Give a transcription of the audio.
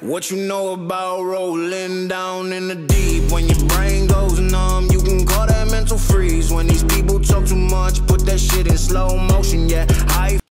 What you know about rolling down in the deep? When your brain goes numb, you can call that mental freeze. When these people talk too much, put that shit in slow motion, yeah.